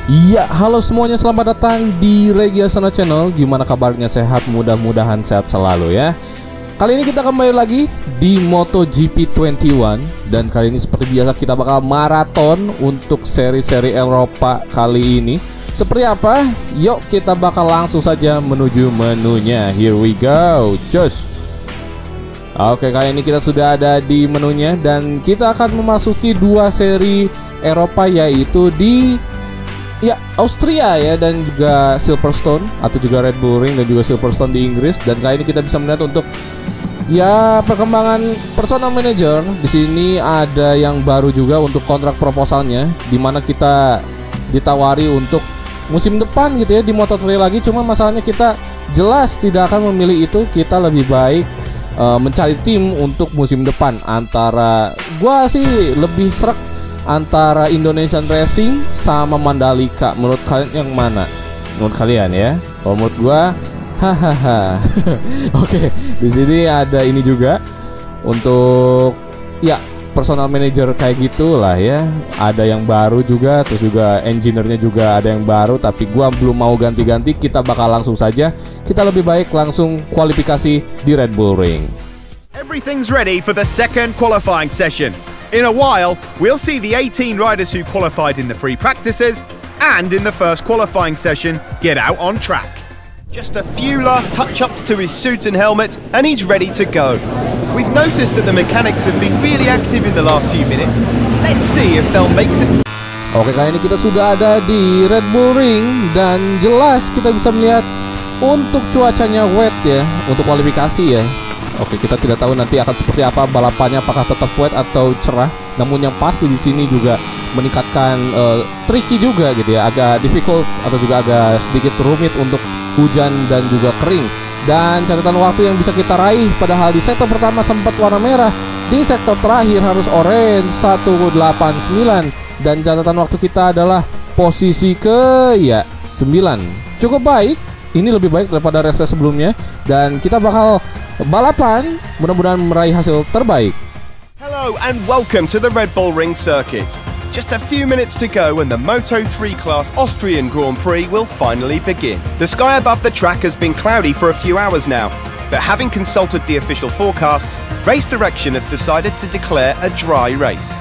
Ya, halo semuanya, selamat datang di Regiasana Channel. Gimana kabarnya, sehat? Mudah-mudahan sehat selalu ya. Kali ini kita kembali lagi di MotoGP 21. Dan kali ini seperti biasa kita bakal maraton untuk seri-seri Eropa kali ini. Seperti apa? Yuk kita bakal langsung saja menuju menunya. Here we go, cus. Oke, kali ini kita sudah ada di menunya. Dan kita akan memasuki dua seri Eropa, yaitu di Austria ya, dan juga Silverstone atau juga Red Bull Ring dan juga Silverstone di Inggris. Dan kali ini kita bisa melihat untuk perkembangan personal manager. Di sini ada yang baru juga untuk kontrak proposalnya, dimana kita ditawari untuk musim depan gitu ya di Moto3 lagi. Cuma masalahnya kita jelas tidak akan memilih itu. Kita lebih baik mencari tim untuk musim depan. Antara gua sih lebih serak antara Indonesian Racing sama Mandalika. Menurut kalian yang mana? Menurut kalian ya? Kalau menurut gua, hahaha. Oke, di sini ada ini juga untuk personal manager kayak gitulah ya. Ada yang baru juga, terus juga engineer-nya juga ada yang baru. Tapi gua belum mau ganti-ganti. Kita bakal langsung saja. Kita lebih baik langsung kualifikasi di Red Bull Ring. Everything's ready for the second qualifying session. In a while, we'll see the 18 riders who qualified in the free practices and in the first qualifying session get out on track. Just a few last touch-ups to his suit and helmet and he's ready to go. We've noticed that the mechanics have been really active in the last few minutes. Let's see if they'll make the... Oke, kali ini kita sudah ada di Red Bull Ring dan jelas kita bisa melihat untuk cuacanya wet ya untuk kualifikasi ya. Oke, kita tidak tahu nanti akan seperti apa balapannya, apakah tetap wet atau cerah. Namun yang pasti di sini juga meningkatkan tricky juga gitu ya, agak difficult atau juga agak sedikit rumit untuk hujan dan juga kering. Dan catatan waktu yang bisa kita raih, padahal di sektor pertama sempat warna merah, di sektor terakhir harus orange 189. Dan catatan waktu kita adalah posisi ke 9. Cukup baik. Ini lebih baik daripada race sebelumnya. Dan kita bakal balapan, mudah-mudahan meraih hasil terbaik. Hello and welcome to the Red Bull Ring circuit. Just a few minutes to go and the Moto3 class Austrian Grand Prix will finally begin. The sky above the track has been cloudy for a few hours now, but having consulted the official forecasts, Race Direction have decided to declare a dry race.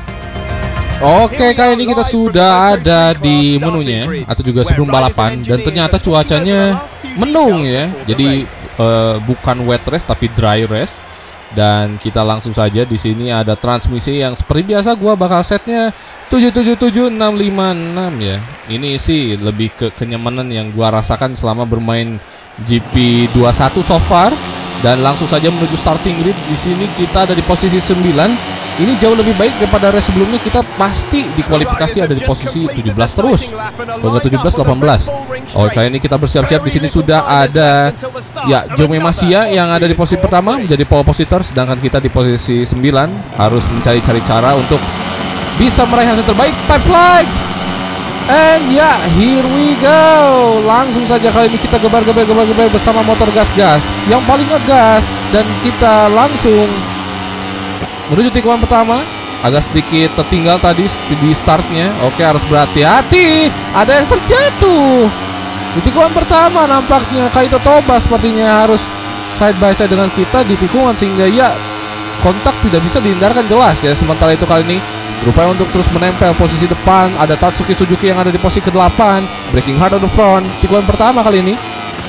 Oke, kali ini kita sudah ada di menunya atau juga sebelum balapan, dan ternyata cuacanya mendung ya. Jadi bukan wet race tapi dry race. Dan kita langsung saja, di sini ada transmisi yang seperti biasa gua bakal setnya 777656 ya. Ini sih lebih ke kenyamanan yang gua rasakan selama bermain GP21 so far. Dan langsung saja menuju starting grid. Di sini kita ada di posisi 9. Ini jauh lebih baik daripada race sebelumnya. Kita pasti di kualifikasi ada di posisi 17 terus. Kalau nggak 17, 18. Oh, kali ini kita bersiap-siap. Di sini sudah ada Jaume Masia yang ada di posisi pertama menjadi pole positor, sedangkan kita di posisi 9 harus mencari-cari cara untuk bisa meraih hasil terbaik. Pipe flags. And here we go. Langsung saja kali ini kita gebar-gebar bersama motor gas-gas yang paling ngegas. Dan kita langsung menuju tikungan pertama. Agak sedikit tertinggal tadi di startnya. Oke, harus berhati-hati. Ada yang terjatuh di tikungan pertama. Nampaknya Kaito Toba sepertinya harus side by side dengan kita di tikungan, sehingga kontak tidak bisa dihindarkan jelas ya. Sementara itu kali ini berupaya untuk terus menempel posisi depan. Ada Tatsuki Suzuki yang ada di posisi ke-8, breaking hard on the front. Tikungan pertama kali ini.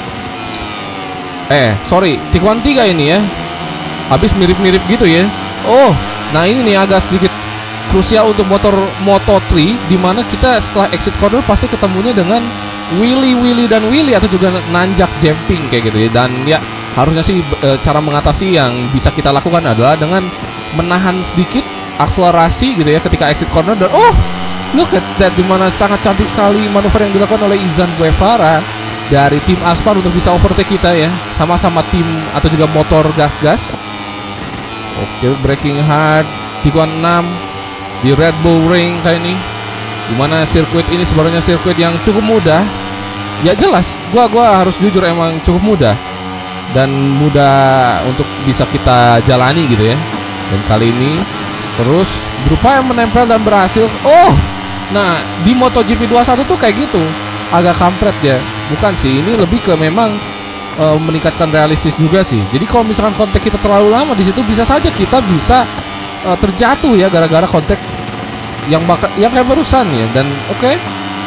Tikungan 3 ini ya. Habis mirip-mirip gitu ya. Oh, nah ini nih agak sedikit krusial untuk motor Moto3, dimana kita setelah exit corner pasti ketemunya dengan Willy atau juga nanjak jumping kayak gitu ya. Dan harusnya sih cara mengatasi yang bisa kita lakukan adalah dengan menahan sedikit akselerasi gitu ya ketika exit corner. Dan look at that, dimana sangat cantik sekali manuver yang dilakukan oleh Izan Guevara dari tim Aspar untuk bisa overtake kita ya. Sama-sama tim atau juga motor gas-gas. Oke, breaking hard tikungan 6 di Red Bull Ring kali ini, dimana sirkuit ini sebenarnya sirkuit yang cukup mudah. Ya jelas, gua harus jujur emang cukup mudah dan mudah untuk bisa kita jalani gitu ya. Dan kali ini terus berupaya menempel dan berhasil. Nah, di MotoGP 21 tuh kayak gitu, agak kampret ya. Bukan sih, ini lebih ke memang meningkatkan realistis juga sih. Jadi kalau misalkan kontak kita terlalu lama di situ, bisa saja kita bisa terjatuh ya gara-gara kontak yang kayak barusan ya. Dan oke.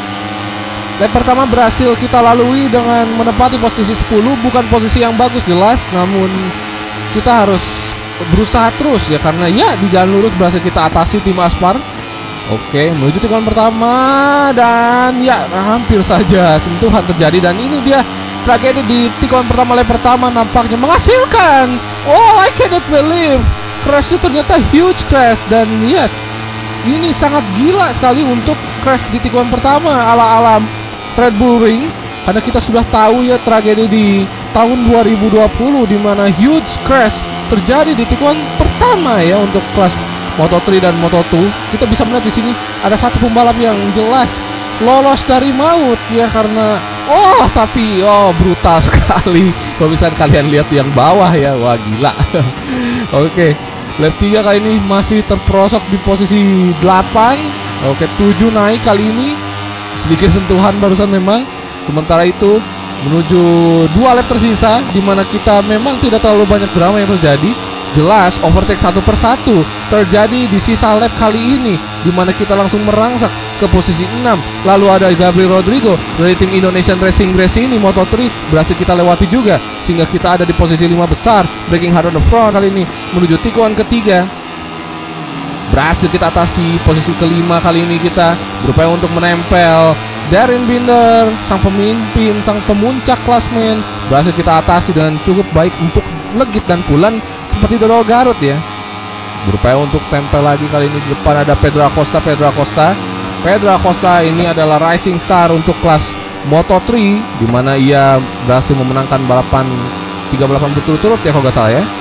Lap pertama berhasil kita lalui dengan menempati posisi 10, bukan posisi yang bagus jelas, namun kita harus berusaha terus ya, karena ya di jalan lurus berhasil kita atasi tim Aspar. Oke, menuju tikungan pertama dan ya hampir saja sentuhan terjadi, dan ini dia tragedi di tikungan pertama. Lap pertama nampaknya menghasilkan, oh I cannot believe, crashnya ternyata huge crash. Dan yes, ini sangat gila sekali untuk crash di tikungan pertama ala-ala Red Bull Ring, karena kita sudah tahu ya tragedi di tahun 2020 di mana huge crash terjadi di tikungan pertama ya untuk kelas Moto3 dan Moto2. Kita bisa melihat di sini ada satu pembalap yang jelas lolos dari maut ya, karena tapi brutal sekali. Kalau misalnya kalian lihat yang bawah ya, wah gila. Oke, lap 3 kali ini masih terperosok di posisi 8. Oke, 7 naik kali ini, sedikit sentuhan barusan memang. Sementara itu menuju 2 lap tersisa, di mana kita memang tidak terlalu banyak drama yang terjadi. Jelas overtake satu persatu terjadi di sisa lap kali ini, di mana kita langsung merangsek ke posisi 6. Lalu ada Gabriel Rodrigo dari tim Indonesian Racing Race ini Moto3 berhasil kita lewati juga, sehingga kita ada di posisi 5 besar. Breaking hard on the front kali ini menuju tikungan ketiga, berhasil kita atasi posisi kelima. Kali ini kita berupaya untuk menempel Darryn Binder, sang pemimpin, sang pemuncak klasmen, berhasil kita atasi dengan cukup baik, empuk, legit dan pulan seperti dodol Garut ya. Berupaya untuk tempel lagi, kali ini di depan ada Pedro Acosta. Pedro Acosta ini adalah rising star untuk kelas Moto3, di mana ia berhasil memenangkan balapan 3 balapan berturut-turut ya kalau nggak salah ya.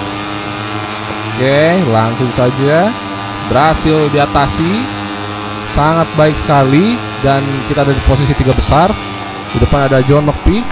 Oke, langsung saja berhasil diatasi, sangat baik sekali, dan kita ada di posisi 3 besar. Di depan ada John McPhee,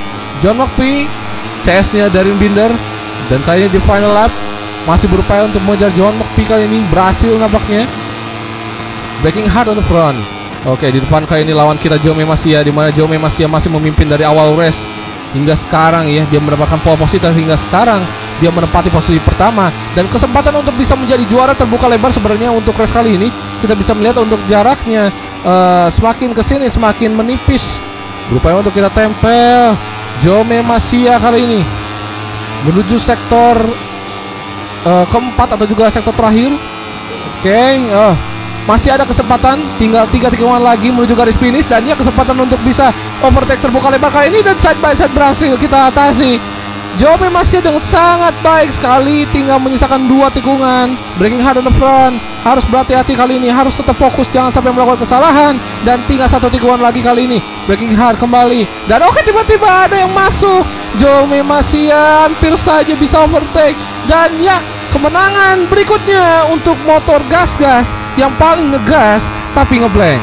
CS-nya Darryn Binder, dan kali ini di final lap masih berupaya untuk mengejar John McPhee. Kali ini berhasil nampaknya. Breaking hard on the front. Oke, di depan kali ini lawan kita Jaume Masia, di mana Jaume Masia masih memimpin dari awal race hingga sekarang ya. Dia mendapatkan pole position hingga sekarang dia menempati posisi pertama, dan kesempatan untuk bisa menjadi juara terbuka lebar sebenarnya untuk race kali ini. Kita bisa melihat untuk jaraknya semakin kesini semakin menipis. Berupaya untuk kita tempel Jaume Masia kali ini menuju sektor keempat atau juga sektor terakhir. Oke, masih ada kesempatan, tinggal 3 tikungan lagi menuju garis finish, dan ya kesempatan untuk bisa overtake terbuka lebar kali ini, dan side by side berhasil kita atasi. Jaume masih dengan sangat baik sekali, tinggal menyisakan 2 tikungan. Breaking hard on the front, harus berhati-hati kali ini, harus tetap fokus, jangan sampai melakukan kesalahan. Dan tinggal 1 tikungan lagi kali ini. Breaking hard kembali, dan oke, tiba-tiba ada yang masuk. Jaume masih hampir saja bisa overtake, dan ya kemenangan berikutnya untuk motor gas-gas yang paling ngegas tapi ngeblank.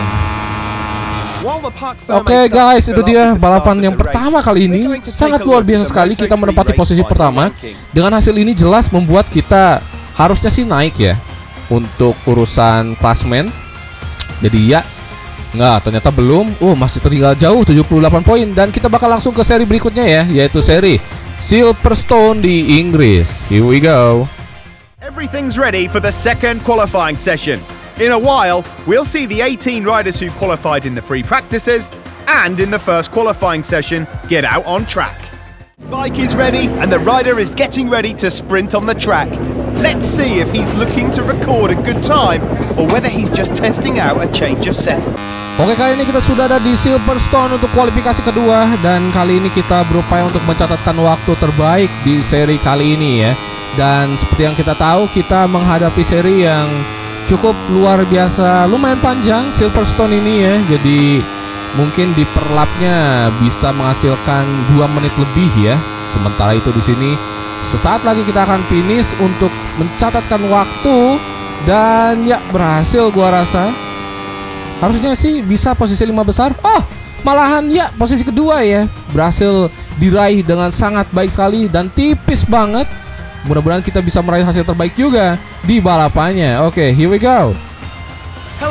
Oke guys, itu dia balapan yang pertama kali ini. Sangat luar biasa sekali, kita menempati posisi pertama. Dengan hasil ini jelas membuat kita harusnya sih naik ya untuk urusan klasmen. Jadi ya nggak, ternyata belum. Masih tertinggal jauh 78 poin. Dan kita bakal langsung ke seri berikutnya ya, yaitu seri Silverstone di Inggris. Here we go. Everything's ready for the second qualifying session. In a while, we'll see the 18 riders who qualified in the free practices and in the first qualifying session get out on track. Bike is ready and the rider is getting ready to sprint on the track. Let's see if he's looking to record a good time or whether he's just testing out a change of set. Oke, kali ini kita sudah ada di Silverstone untuk kualifikasi kedua, dan kali ini kita berupaya untuk mencatatkan waktu terbaik di seri kali ini ya. Dan seperti yang kita tahu, kita menghadapi seri yang cukup luar biasa, lumayan panjang Silverstone ini ya. Jadi mungkin di per lapnya bisa menghasilkan 2 menit lebih ya. Sementara itu di sini sesaat lagi kita akan finish untuk mencatatkan waktu, dan ya berhasil gua rasa. Harusnya sih bisa posisi 5 besar. Malahan ya posisi kedua ya. Berhasil diraih dengan sangat baik sekali dan tipis banget. Mudah-mudahan kita bisa meraih hasil terbaik juga di balapannya. Oke, here we go. Hello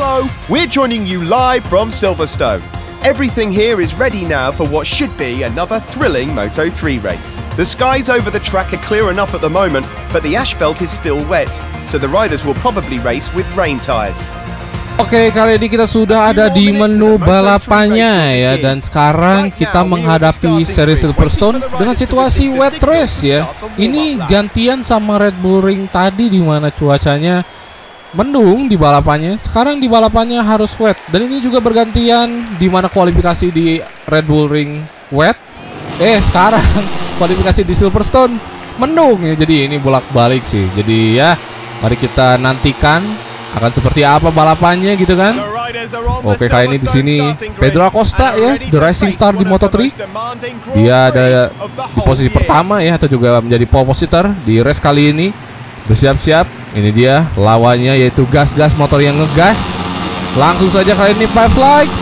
Hello, we're joining you live from Silverstone. Everything here is ready now for what should be another thrilling Moto3 race. The skies over the track are clear enough at the moment, but the asphalt is still wet, so the riders will probably race with rain tyres. Oke, kali ini kita sudah ada di menu balapannya ya, dan sekarang kita menghadapi seri Silverstone dengan situasi wet race ya. Ini gantian sama Red Bull Ring tadi di mana cuacanya mendung di balapannya. Sekarang di balapannya harus wet, dan ini juga bergantian di mana kualifikasi di Red Bull Ring wet. Sekarang kualifikasi di Silverstone mendung ya. Jadi ini bolak-balik sih. Jadi ya, mari kita nantikan akan seperti apa balapannya gitu kan. Oke, kali ini di sini Pedro Acosta ya, the racing star di Moto3. Dia ada di posisi pertama ya, atau juga menjadi pole positor di race kali ini. Bersiap-siap. Ini dia lawannya, yaitu gas-gas motor yang ngegas. Langsung saja kali ini 5 flags.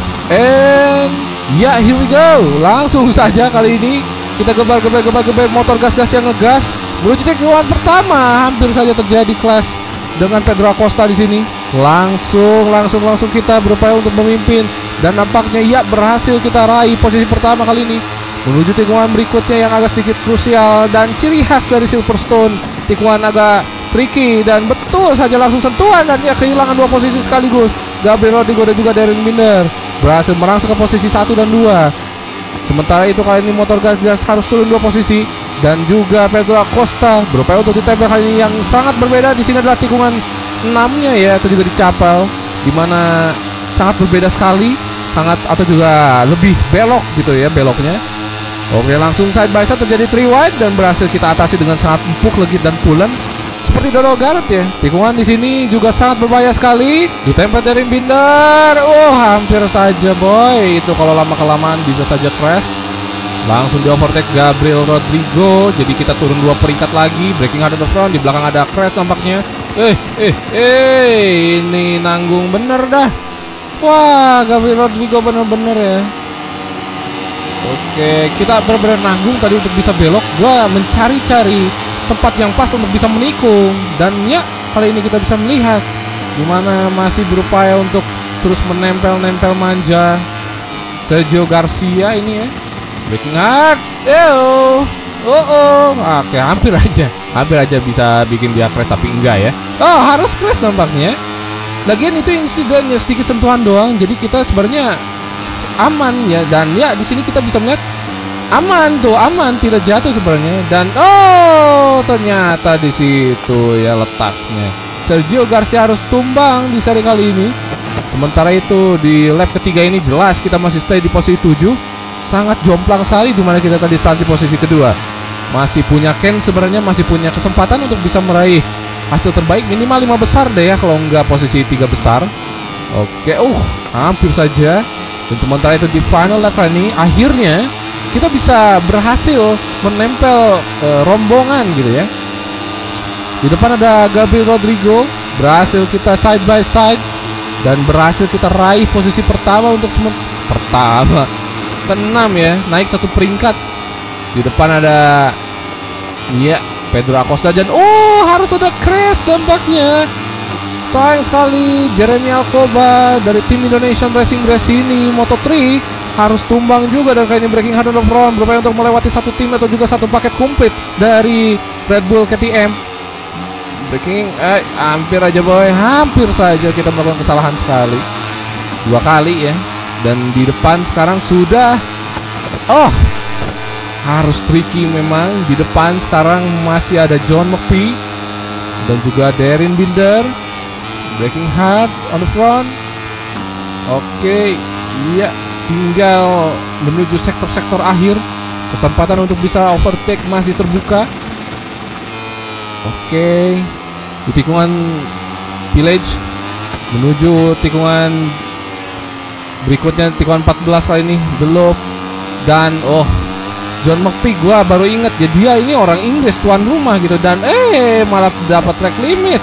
And ya, here we go. Langsung saja kali ini kita gebar motor gas-gas yang ngegas menuju tikungan pertama. Hampir saja terjadi clash dengan Pedro Acosta di sini. Langsung kita berupaya untuk memimpin, dan nampaknya ya berhasil kita raih posisi pertama kali ini menuju tikungan berikutnya yang agak sedikit krusial dan ciri khas dari Silverstone. Tikungan agak tricky, dan betul saja langsung sentuhan, dan ya kehilangan 2 posisi sekaligus. Gabriel Rodrigo dan juga Darren Binder berhasil merangsek ke posisi 1 dan 2. Sementara itu kali ini motor gas-gas harus turun 2 posisi, dan juga Pedro Acosta berupaya untuk ditempel kali ini yang sangat berbeda. Di sini adalah tikungan 6-nya ya, atau juga dicapal, dimana sangat berbeda sekali, sangat atau juga lebih belok gitu ya beloknya. Oke, langsung side by side terjadi 3 wide, dan berhasil kita atasi dengan sangat empuk, legit dan pulen seperti Donald Garrett ya. Tikungan di sini juga sangat berbahaya sekali. Ditempel dari Binder. Hampir saja boy. Itu kalau lama kelamaan bisa saja crash. Langsung di overtake Gabriel Rodrigo. Jadi kita turun 2 peringkat lagi. Breaking hard on the front. Di belakang ada crash nampaknya. Ini nanggung bener dah. Wah, Gabriel Rodrigo bener-bener ya. Oke, kita bener-bener nanggung tadi untuk bisa belok. Gua mencari-cari tempat yang pas untuk bisa menikung, dan ya kali ini kita bisa melihat gimana masih berupaya untuk terus menempel manja Sergio Garcia ini ya. Breaking hard. Oke, hampir aja bisa bikin dia crash, tapi enggak ya. Harus crash nampaknya. Lagian itu insidennya sedikit sentuhan doang, jadi kita sebenarnya aman ya. Dan ya di sini kita bisa melihat aman, tidak jatuh sebenarnya. Dan ternyata di situ ya letaknya. Sergio Garcia harus tumbang di seri kali ini. Sementara itu di lap ketiga ini jelas kita masih stay di posisi 7. Sangat jomplang sekali dimana kita tadi start di posisi kedua. Masih punya sebenarnya masih punya kesempatan untuk bisa meraih hasil terbaik minimal 5 besar deh ya, kalau enggak posisi 3 besar. Oke, hampir saja. Dan sementara itu di final lap kali ini akhirnya kita bisa berhasil menempel rombongan gitu ya. Di depan ada Gabriel Rodrigo, berhasil kita side by side, dan berhasil kita raih posisi pertama untuk pertama ke-6 ya, naik 1 peringkat. Di depan ada Pedro Acosta, dan harus ada crash dampaknya. Sayang sekali Jeremy Alcoba dari tim Indonesian Racing Race ini Moto3 harus tumbang juga, dan kali ini breaking hard on the front berupaya untuk melewati 1 tim atau juga 1 paket komplit dari Red Bull KTM. Breaking hampir aja boy, hampir saja kita melakukan kesalahan sekali, 2 kali ya. Dan di depan sekarang sudah harus tricky memang. Di depan sekarang masih ada John McPhee dan juga Darren Binder. Breaking hard on the front. Oke, iya, tinggal menuju sektor-sektor akhir. Kesempatan untuk bisa overtake masih terbuka. Oke, di tikungan village menuju tikungan berikutnya, tikungan 14 kali ini The Loop. Dan John McPhee, gua baru inget ya, dia ini orang Inggris, tuan rumah gitu, dan malah dapat track limit.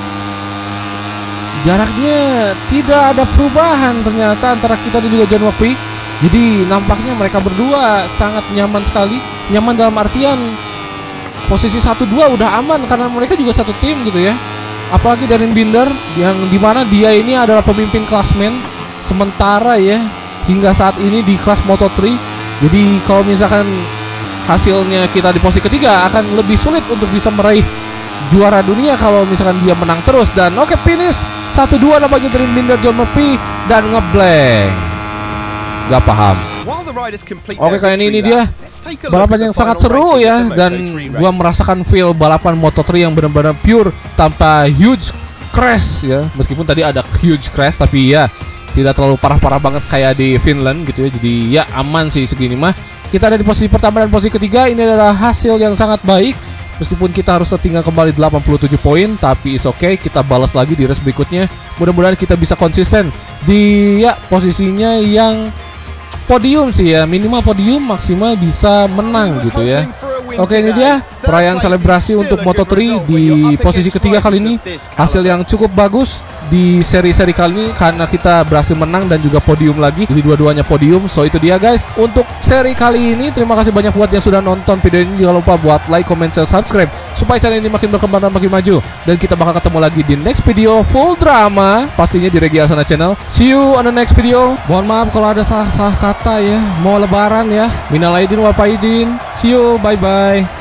Jaraknya tidak ada perubahan ternyata antara kita dan juga John McPhee. Jadi nampaknya mereka berdua sangat nyaman sekali. Nyaman dalam artian posisi 1-2 udah aman karena mereka juga satu tim gitu ya. apalagi Darren Binder yang dimana dia ini adalah pemimpin klasmen sementara ya hingga saat ini di kelas Moto3. Jadi kalau misalkan hasilnya kita di posisi ketiga akan lebih sulit untuk bisa meraih juara dunia kalau misalkan dia menang terus. Dan oke, finish 1-2 namanya Darren Binder, John Murphy dan ngeblank. Gak paham. Oke, kali ini dia balapan yang sangat seru ya. Dan gua merasakan feel balapan Moto3 yang benar-benar pure tanpa huge crash ya. Meskipun tadi ada huge crash tapi ya tidak terlalu parah-parah banget kayak di Finland gitu ya. Jadi ya aman sih segini mah. Kita ada di posisi pertama dan posisi ketiga. Ini adalah hasil yang sangat baik. Meskipun kita harus tertinggal kembali 87 poin, tapi is okay, kita balas lagi di race berikutnya. Mudah-mudahan kita bisa konsisten di ya posisinya yang podium sih ya, minimal podium, maksimal bisa menang gitu ya. Oke, ini dia perayaan selebrasi untuk Moto3 di posisi ketiga kali ini. Hasil yang cukup bagus di seri-seri kali ini karena kita berhasil menang dan juga podium lagi. Jadi dua-duanya podium. So itu dia guys untuk seri kali ini. Terima kasih banyak buat yang sudah nonton video ini. Jangan lupa buat like, comment, share, subscribe supaya channel ini makin berkembang dan makin maju. Dan kita bakal ketemu lagi di next video full drama pastinya di Regi Alsana Channel. See you on the next video. Mohon maaf kalau ada salah kata ya. Mau lebaran ya. Minal aidin wal faizin. See you, bye bye.